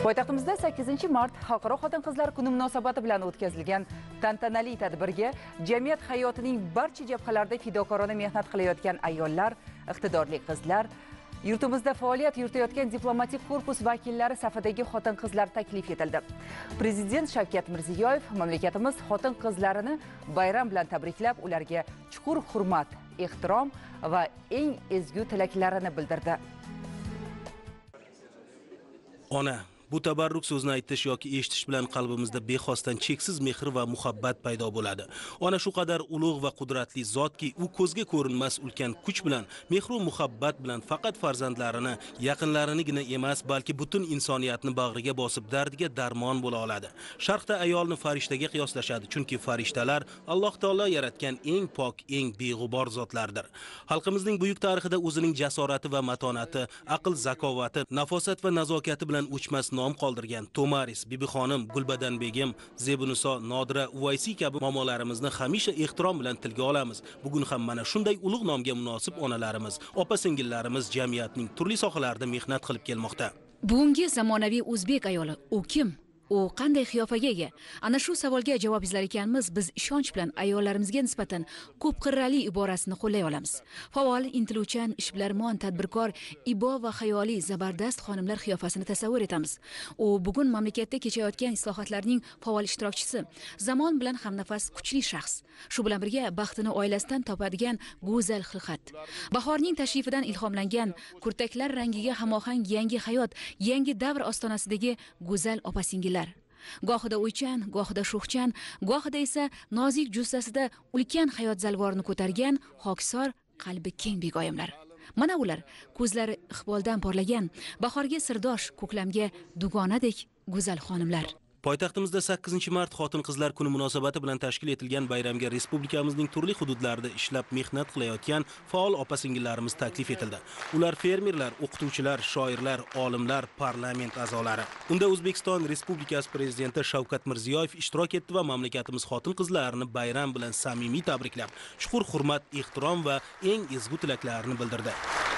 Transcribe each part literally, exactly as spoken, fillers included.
Poytaxtimizda sakkizinchi mart Xalqaro xotin-qizlar kuni munosabati bilan o'tkazilgan tantanali tadbirga jamiyat hayotining barcha jabhalarida fidokorona mehnat qilayotgan ayollar, iqtidorli qizlar, yurtimizda faoliyat yuritayotgan diplomatik korpus vakillari safidagi xotin-qizlar taklif etildi. Prezident Shavkat Mirziyoyev mamlakatimiz xotin-qizlarini bayram bilan tabriklab, ularga chuqur hurmat, ehtirom va eng ezgu tilaklarini bildirdi. Ona bu tabarruk so'zni aytish yoki eshitish bilan qalbimizda bexosdan cheksiz mehr va muhabbat paydo bo'ladi. Ona shu qadar ulug' va qudratli zotki, u ko'zga ko'rinmas ulkan kuch bilan, mehr va muhabbat bilan faqat farzandlarini, yaqinlarinigina emas, balki butun insoniyatni bag'riga bosib dardiga darmon bo'la oladi. Sharqda ayolni farishtaga qiyoslashadi, chunki farishtalar Alloh taolo yaratgan eng pok, eng beg'ubor zotlardir. Xalqimizning buyuk tarixida o'zining jasorati va matonati, aql, zakovati, nafosat va nazokati bilan o'chmas nom qoldirgan Tomaris, Bibixonim, Gulbadan begim, Zebiniso, Nodira, Uvaysi kabi momolarimizni hamisha ehtirom bilan tilga olamiz. Bugun ham mana shunday ulug' nomga munosib onalarimiz, opa-singillarimiz jamiyatning turli sohalarida mehnat qilib kelmoqda. Bugungi zamonaviy o'zbek ayoli u kim? U qanday qiyofaga ega? Ana shu savolga javob izlar ekanmiz. Biz ishonch bilan ayollarimizga nisbatan ko'p qirrali iborasini qo'llay olamiz. Faol, intiluvchan, ishbilarmon, tadbirkor, ibo va xayoliy zabardast xonimlar qiyofasini tasavvur etamiz. U bugun mamlakatda kechayotgan islohotlarning faol ishtirokchisi, zamon bilan hamnafas kuchli shaxs. Shu bilan birga baxtini oilasidan topadigan go'zal xilqat. Bahorning tashrifidan ilhomlangan, kurtaklar rangiga hamohang yangi hayot, yangi davr ostonasidagi go'zal opa-singillar. Gohida o'ychan, gohida sho'xchan, gohida esa nozik jussasida ulkan hayot zalvorini ko'targan hokisor qalbi keng begoyimlar. Mana ular ko'zlari iqboldan porlagan, bahorga sirdosh, ko'klamga dugonadek go'zal xonimlar. Poytaxtimizda sakkizinchi mart Xotin-qizlar kuni munosabati bilan tashkil etilgan bayramga respublikamizning turli hududlarida ishlab mehnat qilayotgan faol opa-singillarimiz taklif etildi. Ular fermerlar, o'qituvchilar, shoirlar, olimlar, parlament a'zolari. Unda O'zbekiston Respublikasi Prezidenti Shavkat Mirziyoyev ishtirok etdi va mamlakatimiz xotin-qizlarini bayram bilan samimiy tabriklab, chuqur hurmat, ehtirom va eng ezgu tilaklarini bildirdi.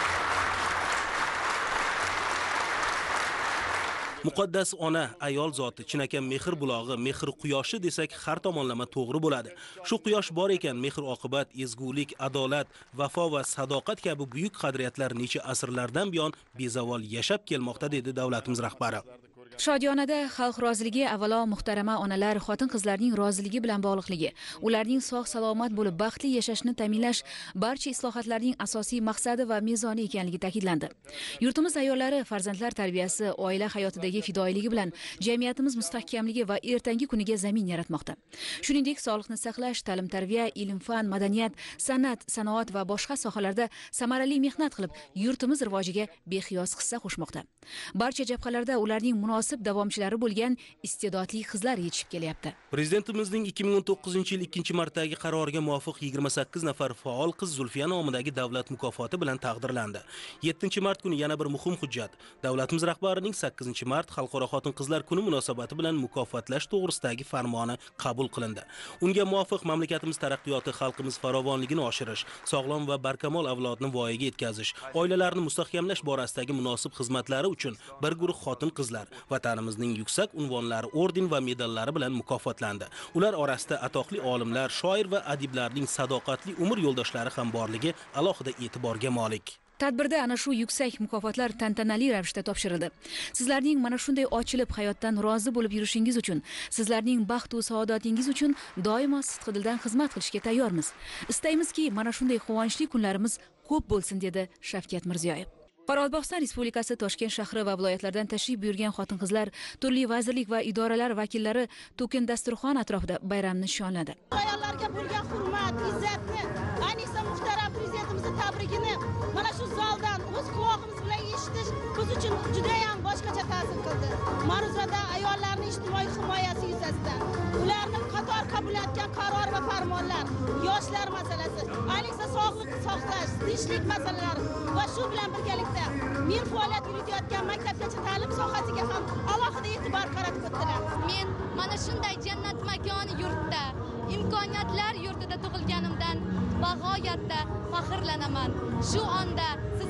Muqaddas ona, ayol zoti, chinakam mehr bulog'i, mehr quyoshi desak har tomonlama to'g'ri bo'ladi. Shu quyosh bor ekan, mehr oqibat, ezgulik, adolat, vafo va sadoqat kabi buyuk qadriyatlar necha asrlardan buyon bezavol yashab kelmoqda, dedi davlatimiz rahbari. Shodiyonada xalq roziligi avvalo muhtarama onalar, xotin-qizlarning roziligi bilan bog'liqligi, ularning sog' salomat bo'lib baxtli yashashni ta'minlash barcha islohotlarning asosiy maqsadi va mezoni ekanligi ta'kidlandi. Yurtimiz ayollari farzandlar tarbiyasi, oila hayotidagi fidoyiligi bilan jamiyatimiz mustahkamligi va ertangi kuniga zamin yaratmoqda. Shuningdek, sog'liqni saqlash, ta'lim-tarbiya, ilm-fan, madaniyat, san'at, sanoat va boshqa sohalarda samarali mehnat qilib, yurtimiz rivojiga beqiyos hissa qo'shmoqda. Barcha jabhalarda ularning munosib davomchilari bo'lgan iste'dodli qizlar yetishib kelyapti. Prezidentimizning ikki ming o'n to'qqizinchi yil ikkinchi martdagi qaroriga muvofiq yigirma sakkiz nafar faol qiz Zulfiya nomidagi davlat mukofoti bilan taqdirlandi. yettinchi mart kuni yana bir muhim hujjat. Davlatimiz rahbarining sakkizinchi mart Xalqaro xotin-qizlar kuni munosabati bilan mukofotlash to'g'risidagi farmoni qabul qilindi. Unga muvofiq mamlakatimiz taraqqiyoti, xalqimiz farovonligini oshirish, sog'lom va barkamol avlodni voyaga yetkazish, oilalarni mustahkamlash borasidagi munosib xizmatlari uchun bir guruh xotin-qizlar vatanimizning yuksak unvonlari, orden va medallari bilan mukofotlandi. Ular orasida atoqli olimlar, shoir va adiblarning sadoqatli umr yo'ldoshlari ham borligi alohida e'tiborga molik. Tadbirda ana shu yuksak mukofotlar tantanali ravishda topshirildi. Sizlarning mana shunday ochilib hayotdan rozi bo'lib yurishingiz uchun, sizlarning baxt va saodatingiz uchun doimo sidqidildan xizmat qilishga tayyormiz. Istaymizki, mana shunday quvonchli kunlarimiz ko'p bo'lsin, dedi Shavkat Mirziyoyev. Qoraqalpog'iston Respublikasi Toshkent shahri va viloyatlardan tashrif buyurgan xotin-qizlar, turli vazirlik va idoralar vakillari to'kin dasturxon atrofida bayramni nishonladi. Ayollarga bo'lgan hurmat, izzatni, ayniqsa muhtaram prezidentimizning tabrigini mana shu zaldan o'z quloqimiz bilan eshitish biz uchun juda ham boshqacha ta'sir qildi. Ma'ruzada ayollarning ijtimoiy himoyasi yuzasidan, ularni qator qabul etgan qaror va farmonlar, yoshlar masalasi, ayniqsa sog'liqni saqlash, tinchlik masalalari va shu bilan birgalikda men faoliyat yuritayotgan maktabgacha ta'lim sohasiga ham alohida e'tibor qaratib o'tdilar. Men mana shunday jannat makoni yurtda, imkoniyatlar yurtida tug'ilganimdan bag'oyatda faxrlanaman. Shu onda sizlarning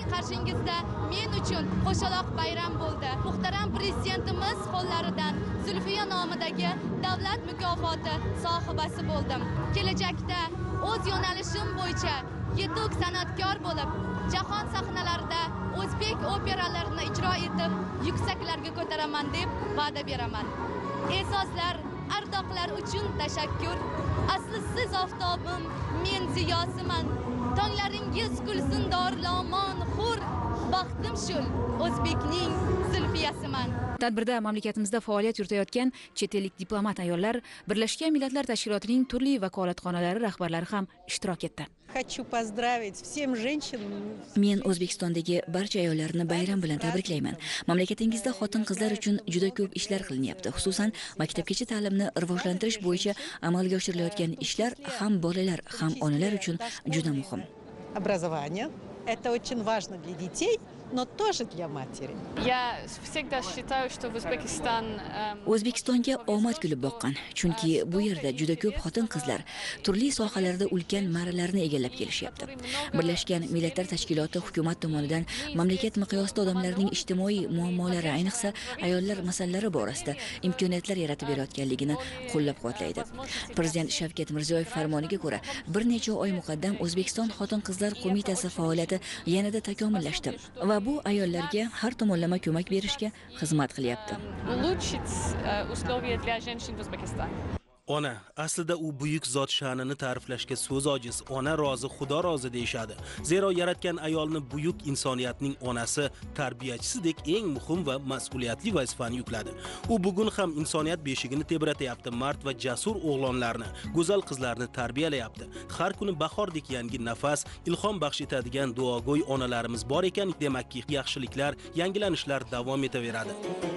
qarshingizda men uchun qo'shaloq bayram bo'ldi. Muhtaram prezidentimiz qo'llaridan Zulfiya nomidagi davlat mukofoti sohibasi bo'ldim. Kelajakda o'z yo'nalishim bo'yicha yetuk san'atkor bo'lib, jahon sahnalarida o'zbek operalarini ijro etib, yuksaklarga ko'taraman deb va'da beraman. E'zozlar, ardoqlar uchun tashakkur. Asli siz oftobim, men ziyosiman. Tonglaringiz kulsin dorlomon hur. Baxtim shul, O'zbekning Zulfiyasiman. Tadbirda mamlakatimizda faoliyat yuritayotgan chet ellik diplomat ayollar, Birlashgan Millatlar Tashkilotining turli vakolatxonalari rahbarlari ham ishtirok etdi. Хочу поздравить всем женщинам. Men O'zbekistondagi barcha ayollarni bayram bilan tabriklayman. Mamlakatingizda xotin-qizlar uchun juda ko'p ishlar qilinyapti. Xususan, maktabgacha ta'limni rivojlantirish bo'yicha amalga oshirilayotgan ishlar ham bolalar, ham onalar uchun juda muhim. Образование – это очень важно для детей, но тоже для матери. Я всегда считаю, что O'zbekiston O'zbekistonga omad kulib boqqan, chunki bu yerda juda ko'p xotin-qizlar turli sohalarda ulkan marralarni egallab kelishyapti. Birlashgan Millatlar Tashkiloti hukumat tomonidan mamlakat miqyosida odamlarning ijtimoiy muammolari, ayniqsa ayollar masalalari borasida imkoniyatlar yaratib berayotganligini qo'llab-quvvatlaydi. Prezident Shavkat Mirziyoyev farmoniga ko'ra, bir necha oy muqaddam O'zbekiston Xotin-qizlar qo'mitasi faoliyati yanada takomillashdi va bu ayollarga har tomonlama ko'mak berishga xizmat qilyapti. улучшить условия для женщин в O'zbekiston. Ona, aslida u buyuk zot sha'nini ta'riflashga so'z ojiz. Ona rozi, Xudo rozi deyshadi. Zero yaratgan ayolni buyuk insoniyatning onasi, tarbiyachisidek eng muhim va mas'uliyatli vazifani yukladi. U bugun ham insoniyat beshigini tebratyapti. Mard va jasur o'g'lonlarni, go'zal qizlarni tarbiyalayapti. Har kuni bahordek yangi nafas, ilhom baxsh etadigan duogo'y onalarimiz bor ekan, demakki yaxshiliklar, yangilanishlar davom etaveradi.